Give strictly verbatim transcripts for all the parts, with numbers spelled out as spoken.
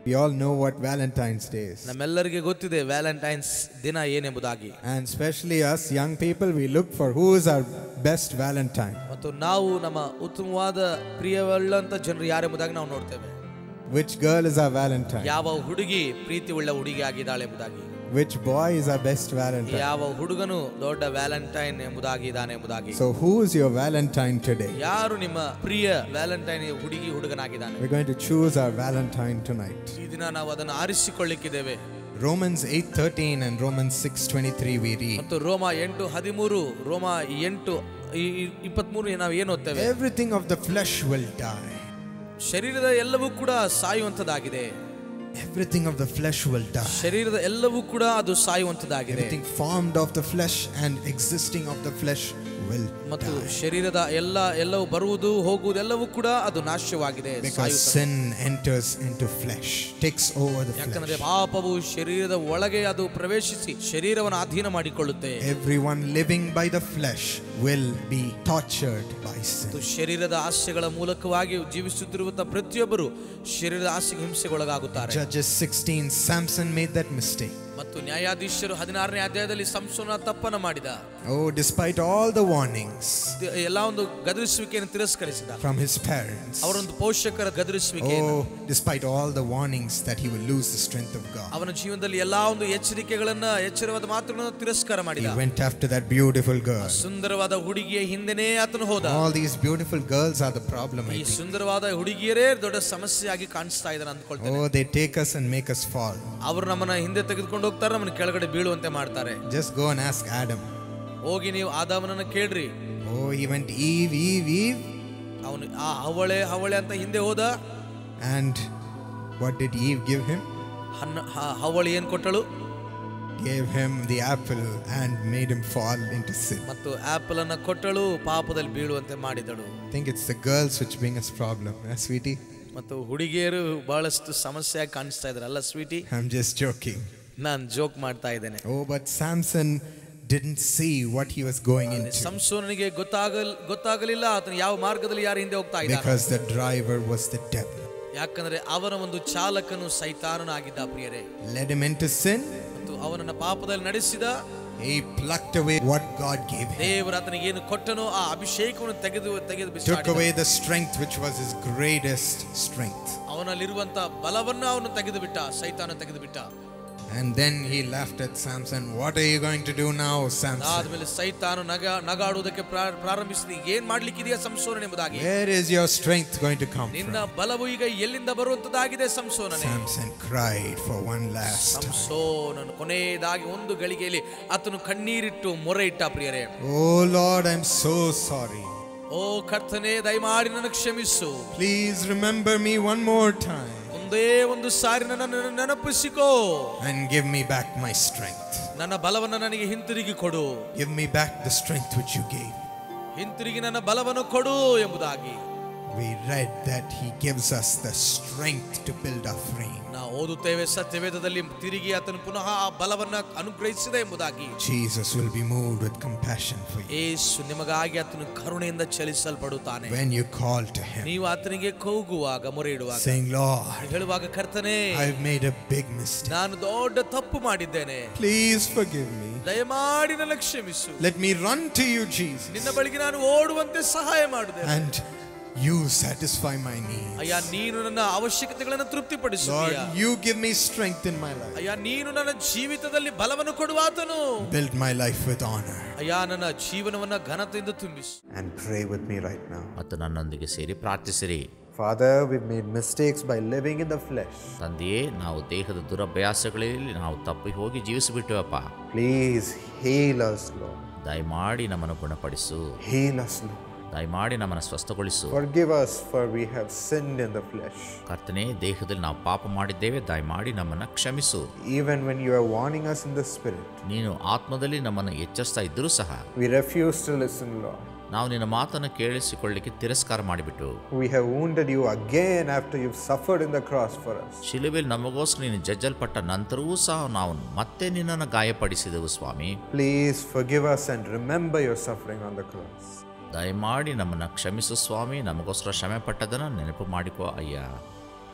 We all know what Valentine's Day is. ನಮ್ಮೆಲ್ಲರಿಗೆ ಗೊತ್ತಿದೆ Valentine's ದಿನ ಏನೆಂಬುದಾಗಿ. And especially us young people, we look for who is our best Valentine. ಮತ್ತು ನಾವು ನಮ್ಮ ಉತ್ತಮವಾದ ಪ್ರಿಯವುಳ್ಳಂತ ಜನರು ಯಾರೆಂಬುದಾಗಿ ನಾವು ನೋಡ್ತೇವೆ. Which girl is our Valentine? ಯಾವ ಹುಡುಗಿ ಪ್ರೀತಿ ಉಳ್ಳ ಹುಡುಗಿ ಆಗಿದ್ದಾಳೆ ಎಂಬುದಾಗಿ. Which boy is our best Valentine? ಯಾವ ಹುಡುಗನು ದೊಡ್ಡ ವ್ಯಾಲೆಂಟೈನ್ ಎಂಬುದಾಗಿ ಇದ್ದಾನೆ ಎಂಬುದಾಗಿ. So who is your Valentine today? ಯಾರು ನಿಮ್ಮ ಪ್ರಿಯ ವ್ಯಾಲೆಂಟೈನ್ ಹುಡುಗಿ ಹುಡುಗನಾಗಿದ್ದಾನೆ? We're going to choose our Valentine tonight. ಈ ದಿನ ನಾವು ಅದನ್ನು ಆರಿಸಿಕೊಳ್ಳಿಕ್ಕಿದ್ದೇವೆ. Romans eight thirteen and Romans six twenty-three we read. ಮತ್ತು ರೋಮ ಎಂಟು ಹದಿಮೂರು ರೋಮ ಎಂಟು ಇಪ್ಪತ್ಮೂರು ನಾವು ಏನು ಓದ್ತೇವೆ? Everything of the flesh will die. ಶರೀರದ ಎಲ್ಲವೂ ಕೂಡ ಸಾಯುವಂತದಾಗಿದೆ. Everything of the flesh will die. ಶರೀರದ ಎಲ್ಲವೂ ಕೂಡ ಅದು ಸಾಯುವಂತದಾಗಿದೆ. Everything formed of the flesh and existing of the flesh will ಮತ್ತು die. ಶರೀರದ ಎಲ್ಲ ಎಲ್ಲವೂ ಬರುವುದು ಹೋಗುವುದು ಎಲ್ಲವೂ ಕೂಡ ಅದು ನಾಶವಾಗಿದೆ. Because sin enters into flesh, takes over the ಯಾಕಂದ್ರೆ flesh. ಪಾಪವು ಶರೀರದ ಒಳಗೆ ಅದು ಪ್ರವೇಶಿಸಿ ಶರೀರವನ್ನು ಅಧೀನ ಮಾಡಿಕೊಳ್ಳುತ್ತೆ. Everyone living by the flesh will be tortured by sin. ಶರೀರದ ಆಸೆಗಳ ಮೂಲಕವಾಗಿ ಜೀವಿಸುತ್ತಿರುವಂತಹ ಪ್ರತಿಯೊಬ್ಬರು ಶರೀರದ ಆಸೆಗೆ ಹಿಂಸೆಗೊಳಗಾಗುತ್ತಾರೆ. Judges sixteen, Samson made that mistake. ಮತ್ತು ನ್ಯಾಯಾಧೀಶರು ಹದಿನಾರನೇ ಅಧ್ಯಾಯದಲ್ಲಿ ಸಂಸೋನ ತಪ್ಪನ್ನು ಮಾಡಿದ. Oh, despite all the warnings ಎಲ್ಲ ಒಂದು ಗದರಿಸುವಿಕೆಯನ್ನು ತಿರಸ್ಕರಿಸಿದ from his parents. ಅವರೊಂದು ಪೋಷಕರ ಗದರಿಸುವಿಕೆಯನ್ನು. Oh, despite all the warnings that he will lose the strength of God. ಅವನ ಜೀವನದಲ್ಲಿ ಎಲ್ಲಾ ಒಂದು ಎಚ್ಚರಿಕೆಗಳನ್ನ ಎಚ್ಚರವಾದ ಮಾತುಗಳನ್ನು ತಿರಸ್ಕಾರ ಮಾಡಿದ. He went after that beautiful girl. ಸುಂದರವಾದ ಹುಡುಗಿಯ ಹಿಂದೆನೇ ಆತನು ಹೋದ. All these beautiful girls are the problem. ಈ ಸುಂದರವಾದ ಹುಡುಗಿಯರೇ ದೊಡ್ಡ ಸಮಸ್ಯೆಯಾಗಿ ಕಾಣಿಸ್ತಾ ಇದ್ದಾರೆ ಅಂದ್ಕೊಳ್ತೇನೆ. Oh, they take us and make us fall. ಅವರು ನಮ್ಮನ್ನ ಹಿಂದೆ ತೆಗೆದುಕೊಂಡು ಹೋಗ್ತಾರೆ, ನಮ್ಮನ್ನ ಕೆಳಗಡೆ ಬೀಳುವಂತೆ ಮಾಡ್ತಾರೆ. Just go and ask Adam. ಹೋಗಿ ನೀವು ಆದಾಮನನ್ನ ಕೇಳ್ರಿ. Oh, he went Eve, Eve, Eve. ಅವನು ಆ ಹವಳೆ ಹವಳೆ ಅಂತ ಹಿಂದೆ ಹೋದ. And what did Eve give him? ಹವಳೆ ಏನ್ ಕೊಟ್ಟಳು? Gave him the apple and made him fall into sin. ಮತ್ತು ಆಪಲ್ ಅನ್ನ ಕೊಟ್ಟಳು, ಪಾಪದಲ್ಲಿ ಬೀಳುವಂತೆ ಮಾಡಿದಳು. I think it's the girls which bring us problem, eh, sweetie? ಮತ್ತು ಹುಡುಗಿಯರು ಬಹಳಷ್ಟು ಸಮಸ್ಯೆಯಾಗಿ ಕಾಣಿಸ್ತಾ ಇದ್ದಾರೆ ಅಲ್ಲ ಸ್ವೀಟಿ? I'm just joking. ನಾನು ಜೋಕ್ ಮಾಡ್ತಾ ಇದ್ದೇನೆ. Oh, but Samson didn't see what he was going into. ಸಂಸೋನನಿಗೆ ಗೊತ್ತಾಗಲ್ ಗೊತ್ತಾಗಲಿಲ್ಲ ಆತನು ಯಾವ ಮಾರ್ಗದಲ್ಲಿ ಯಾರು ಹಿಂದೆ ಹೋಗ್ತಾ ಇದ್ದಾನೆ. Because the driver was the devil. ಯಾಕಂದ್ರೆ ಅವನ ಒಂದು ಚಾಲಕನು ಸೈತಾನನಾಗಿದ್ದ ಪ್ರಿಯರೇ. Led him into sin. ಮತ್ತು ಅವನನ್ನ ಪಾಪದಲ್ಲಿ ನಡೆಸಿದ. He plucked away what God gave him. ದೇವರು ಆತನಿಗೆ ಏನು ಕೊಟ್ಟನೋ ಆ ಅಭಿಷೇಕವನ್ನು ತೆಗೆದು ತೆಗೆದು ಬಿಸಾಡಿದ. Took away the strength which was his greatest strength. ಅವನಲ್ಲಿರುವಂತ ಬಲವನ್ನು ಅವನು ತೆಗೆದು ಬಿಟ್ಟ, ಸೈತಾನ ತೆಗೆದು ಬಿಟ್ಟ. And then he laughed at Samson. What are you going to do now, Samson? ಆದಮೇಲೆ ಸೈತಾನ ನಗ ನಗಾಡುವುದಕ್ಕೆ ಪ್ರಾರಂಭಿಸಿದ. ಏನ್ ಮಾಡ್ಲಿಕ್ಕಿದೆಯಾ ಸಂಸೋನ ಎಂಬುದಾಗಿ. Where is your strength going to come from? ನಿನ್ನ ಬಲವು ಈಗ ಎಲ್ಲಿಂದ ಬರುವಂತದಾಗಿದೆ ಸಂಸೋನನೇ? Samson cried for one last time. ಸಂಸೋನನು ಕೊನೆಯದಾಗಿ ಒಂದು ಗಳಿಗೆಯಲ್ಲಿ ಆತನು ಕಣ್ಣೀರಿಟ್ಟು ಮೊರೆ ಇಟ್ಟ ಪ್ರಿಯರೇ. Oh Lord, I'm so sorry. ಓ ಕರ್ತನೇ, ದಯಮಾಡಿ ನನಗೆ ಕ್ಷಮಿಸು. Please remember me one more time. ಒಂದೇ ಒಂದು ಸಾರಿ ನನ್ನನ್ನು ನೆನಪಿಸಿಕೋ. And give me back my strength. ನನ್ನ ಬಲವನ್ನು ನನಗೆ ಹಿಂತಿರುಗಿ ಕೊಡು. Give me back the strength which you gave. ಹಿಂತಿರುಗಿ ನನ್ನ ಬಲವನ್ನು ಕೊಡು ಎಂಬುದಾಗಿ. We read that he gives us the strength to build our frame. ನಾವು ಓದುತ್ತೇವೆ ಸತ್ಯವೇದದಲ್ಲಿ ತಿರುಗಿ ಆತನು ಪುನಃ ಆ ಬಲವನ್ನು ಅನುಗ್ರಹಿಸಿದ ಎಂಬುದಾಗಿ. Jesus will be moved with compassion for you. ಯೇಸು ನಿಮಗಾಗಿ ಆತನು ಕರುಣೆಯಿಂದ ಚಲಿಸಲ್ಪಡುತ್ತಾನೆ. When you call to him, ನೀವು ಆತನಿಗೆ ಕೂಗುವಾಗ ಮೊರೆ ಇಡುವಾಗ, saying, Lord, ಹೇಳುವಾಗ, ಕರ್ತನೇ, I've made a big mistake. ನಾನು ದೊಡ್ಡ ತಪ್ಪು ಮಾಡಿದ್ದೇನೆ. Please forgive me. ದಯಮಾಡಿ ನನ್ನ ಕ್ಷಮಿಸು. Let me run to you, Jesus. ನಿನ್ನ ಬಳಿಗೆ ನಾನು ಓಡುವಂತೆ ಸಹಾಯ ಮಾಡಿದೆ. And you satisfy my needs. ಅಯ್ಯ, ನೀನು ನನ್ನ ಅವಶ್ಯಕತೆಗಳನ್ನು ತೃಪ್ತಿಪಡಿಸು. Lord, you give me strength in my life. ಅಯ್ಯ, ನೀನು ನನ್ನ ಜೀವಿತದಲ್ಲಿ ಬಲವನ್ನು ಕೊಡುವಾತನು. Build my life with honor. ಅಯ್ಯ, ನನ್ನ ಜೀವನವನ್ನು ಘನತೆಯಿಂದ ತುಂಬಿಸು. And pray with me right now. ಮತ್ತು ನನ್ನೊಂದಿಗೆ ಸೇರಿ ಪ್ರಾರ್ಥಿಸಿರಿ. Father, we've made mistakes by living in the flesh. ತಂದೆಯೇ, ನಾವು ದೇಹದ ದುರಭ್ಯಾಸಗಳಲ್ಲಿ ನಾವು ತಪ್ಪಿ ಹೋಗಿ ಜೀವಿಸಿಬಿಟ್ಟೆವಪ್ಪ. Please heal us, Lord. ದಯಮಾಡಿ ನಮ್ಮನ್ನು ಗುಣಪಡಿಸು. Heal us, Lord. ದಯಮಾಡಿ ನಮ್ಮನ್ನು ಸ್ವಸ್ಥಗೊಳಿಸು. Forgive us, for we have sinned in the flesh. ಕರ್ತನೇ, ದೇಹದಲ್ಲಿ ನಾವು ಪಾಪ ಮಾಡಿದ್ದೇವೆ, ದಯಮಾಡಿ ನಮ್ಮನ್ನು ಕ್ಷಮಿಸು. Even when you are warning us in the spirit, ನೀನು ಆತ್ಮದಲ್ಲಿ ನಮ್ಮನ್ನು ಎಚ್ಚರಿಸ್ತಾ ಇದ್ದರೂ ಸಹ we refuse to listen, Lord. ನಾವು ನಿನ್ನ ಮಾತನ್ನು ಕೇಳಿಸಿಕೊಳ್ಳಿಕ್ಕೆ ತಿರಸ್ಕಾರ ಮಾಡಿಬಿಟ್ಟು, We have wounded you again after you've suffered in the cross for us. ಶಿಲುಬೆಯಲ್ಲಿ ನಮಗೋಸ್ಕರ ನೀನು ಜಜ್ಜಲ್ಪಟ್ಟ ನಂತರವೂ ಸಹ ನಾವು ಮತ್ತೆ ನಿನ್ನನ್ನು ಗಾಯಪಡಿಸಿದೆವು ಸ್ವಾಮಿ. Please forgive us and remember your suffering on the cross. ದಯಮಾಡಿ ನಮ್ಮನ್ನು ಕ್ಷಮಿಸು ಸ್ವಾಮಿ. ನಮಗೋಸ್ಕರ ಶ್ರಮೆ ಪಟ್ಟದನ್ನು ನೆನಪು ಮಾಡಿಕೋ ಅಯ್ಯ.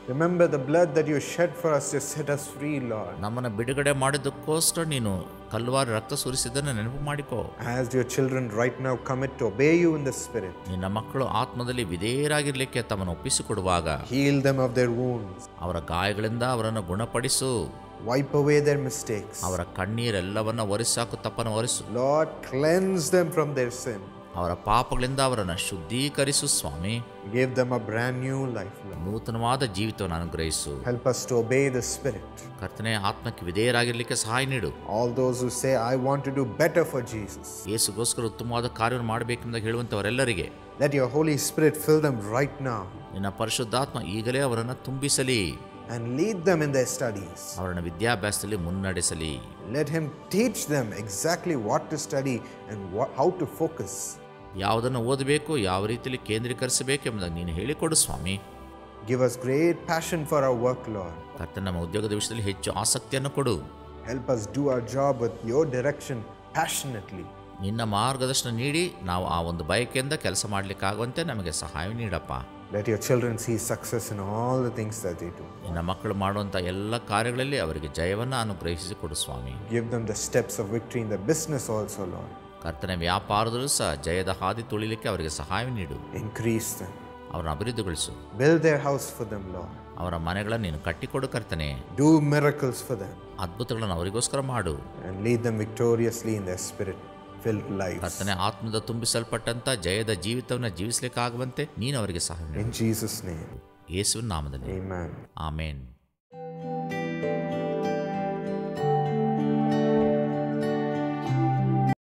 Remember the blood that you shed for us to set us free, Lord. ನಮ್ಮನ್ನು ಬಿಡುಗಡೆ ಮಾಡಿದ್ದಕ್ಕೋಸ್ಕರ ನೀನು ಕಲ್ವಾರಿ ರಕ್ತ ಸುರಿಸಿದ್ದನ್ನು ನೆನಪು ಮಾಡಿಕೋ. As your children right now commit to obey you in the Spirit, ನಿನ್ನ ಮಕ್ಕಳು ಆತ್ಮದಲ್ಲಿ ವಿಧೇಯರಾಗಿರ್ಲಿಕ್ಕೆ ತಮ್ಮನ್ನು ಒಪ್ಪಿಸಿಕೊಡುವಾಗ heal them of their wounds. ಅವರ ಗಾಯಗಳಿಂದ ಅವರನ್ನು ಗುಣಪಡಿಸು. Wipe away their mistakes. ಅವರ ಕಣ್ಣೀರೆಲ್ಲವನ್ನ ಒರೆಸಾಕು, ತಪ್ಪನ್ನು ಒರೆಸು. Lord, cleanse them from their sin. ಅವರ ಪಾಪಗಳಿಂದ ಅವರನ್ನು ಶುದ್ಧೀಕರಿಸು ಸ್ವಾಮಿ. Give them a brand new life, Lord. ನೂತನವಾದ ಜೀವಿತವನ್ನು ಅನುಗ್ರಹಿಸು. Help us to obey the Spirit. ಕರ್ತನೆ, ಆತ್ಮಕ್ಕೆ ವಿಧೇಯರಾಗಿರ್ಲಿಕ್ಕೆ ಸಹಾಯ ನೀಡು. All those who say, I want to do better for Jesus, ಯೇಸುಗೋಸ್ಕರ ಉತ್ತಮವಾದ ಕಾರ್ಯವನ್ನು ಮಾಡಬೇಕೆಂದು ಹೇಳುವಂಥವರೆಲ್ಲರಿಗೆ let your Holy Spirit fill them right now ನಿನ್ನ ಪರಿಶುದ್ಧಾತ್ಮ ಈಗಲೇ ಅವರನ್ನು ತುಂಬಿಸಲಿ. and lead them in their studies. ಅವರನ್ನು ವಿದ್ಯಾಭ್ಯಾಸದಲ್ಲಿ ಮುನ್ನಡೆಸಲಿ. Let him teach them exactly what to study and what, how to focus. ಯಾವುದನ್ನು ಓದಬೇಕು, ಯಾವ ರೀತಿಯಲ್ಲಿ ಕೇಂದ್ರೀಕರಿಸಬೇಕು ಎಂಬುದಾಗಿ ನೀನು ಹೇಳಿಕೊಡು ಸ್ವಾಮಿ. Give us great passion for our work, Lord. ಕರ್ತನ, ನಮ್ಮ ಉದ್ಯೋಗದ ವಿಷಯದಲ್ಲಿ ಹೆಚ್ಚು ಆಸಕ್ತಿಯನ್ನು ಕೊಡು. Help us do our job with your direction passionately. ನಿನ್ನ ಮಾರ್ಗದರ್ಶನ ನೀಡಿ ನಾವು ಆ ಒಂದು ಬಯಕೆಯಿಂದ ಕೆಲಸ ಮಾಡಲಿಕ್ಕಾಗುವಂತೆ ನಮಗೆ ಸಹಾಯ ನೀಡಪ್ಪ. Let your children see success in all the things that they do. ನಿನ್ನ ಮಕ್ಕಳು ಮಾಡುವಂಥ ಎಲ್ಲ ಕಾರ್ಯಗಳಲ್ಲಿ ಅವರಿಗೆ ಜಯವನ್ನು ಅನುಗ್ರಹಿಸಿ ಕೊಡು ಸ್ವಾಮಿ. Give them the steps of victory in the business also, Lord. ಕರ್ತನ, ವ್ಯಾಪಾರದಲ್ಲೂ ಸಹ ಜಯದ ಹಾದಿ ತುಳಿಲಿಕ್ಕೆ ಅವರಿಗೆ ಸಹಾಯ ನೀಡು. Increase them. ಅವರನ್ನು ಅಭಿವೃದ್ಧಿಗೊಳಿಸು. Build their house for them, Lord. ಅವರ ಮನೆಗಳನ್ನು ನೀನು ಕಟ್ಟಿಕೊಡು ಕರ್ತನೆ. Do miracles for them ಅದ್ಭುತಗಳನ್ನು ಅವರಿಗೋಸ್ಕರ ಮಾಡು. and lead them victoriously in their spirit-filled lives. ಕರ್ತನೆ, ಆತ್ಮದ ತುಂಬಿಸಲ್ಪಟ್ಟಂಥ ಜಯದ ಜೀವಿತವನ್ನು ಜೀವಿಸಲಿಕ್ಕಾಗುವಂತೆ ನೀನು ಅವರಿಗೆ ಸಹಾಯ ನೀಡು. In Jesus' name, ಯೇಸುವಿನ ನಾಮದಲ್ಲಿ amen. ಆಮೇನ್.